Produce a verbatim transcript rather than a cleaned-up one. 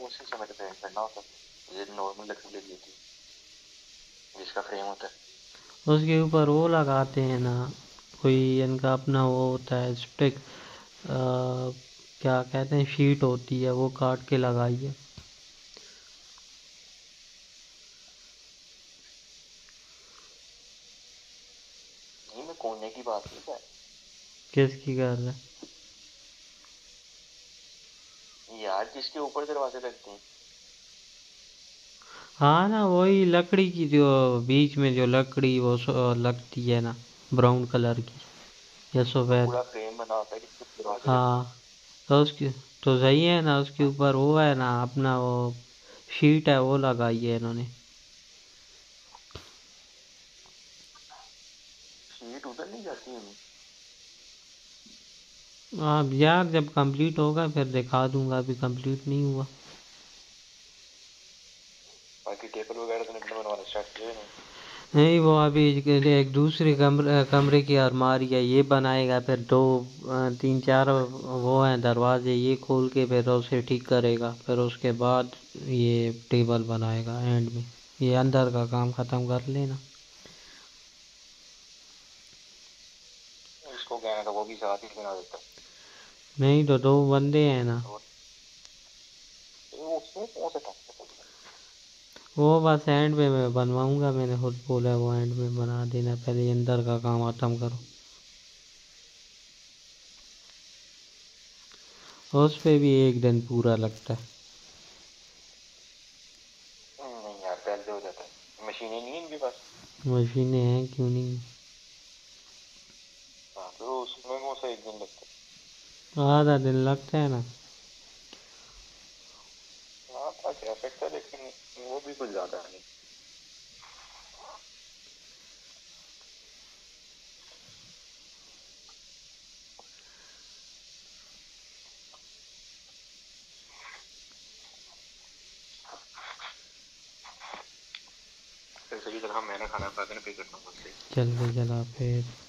उसी से मेरे पेंट करना होता है। ये नॉर्मल लकड़ी लगी थी जिसका फ्रेम होता है। उसके ऊपर वो लगाते हैं ना, कोई इनका अपना वो होता है स्टिक, क्या कहते हैं, शीट होती है, वो काट के लगाइए। नहीं मैं कोने की बात नहीं कर किसकी कर रहे हैं? यार जिसके ऊपर दरवाजे लगते हैं। हाँ ना, वही लकड़ी की, जो बीच में जो लकड़ी वो सो- लगती है ना, ब्राउन कलर की या तो सफेद। पूरा फ्रेम बना होता है जिसके ऊपर दरवाजे लगते हाँ, तो उसकी तो सही है ना, उसके हैं। ऊपर वो है ना अपना वो शीट है, वो लगाई है इन्होंने। शीट उधर नहीं जाती है। अब यार जब कंप्लीट होगा फिर दिखा दूंगा, अभी कंप्लीट नहीं हुआ। बाकी टेबल वगैरह तो निकलने बनवाना स्टार्ट किया है। नहीं, वो अभी एक दूसरे कमरे कमरे की अलमारी है, ये बनाएगा, फिर दो अ, तीन चार वो हैं दरवाजे, ये खोल के फिर उसे ठीक करेगा, फिर उसके बाद ये टेबल बनाएगा एंड में। ये अंदर का काम खत्म कर लेना। इसको कहना था वो भी साथ ही बना देता। नहीं तो दो बंदे हैं ना। और वो उसमें कौन सा था। वो बस एंड में मैं बनवाऊंगा, मैंने खुद बोला वो एंड में बना देना, पहले अंदर का काम खत्म करो। उस पे भी एक दिन पूरा लगता है। नहीं यार पहले हो जाता है मशीनें नहीं है इनके पास। मशीनें हैं, क्यों नहीं। हाँ तो उसमें कौन सा एक दिन लगता आधा दिन लगता है ना। है। हाँ था कह सकता है लेकिन वो भी कुछ ज्यादा नहीं। फिर सही तरह मैंने खाना खा के ना फिर करता हूँ उससे। जल्दी चला फिर।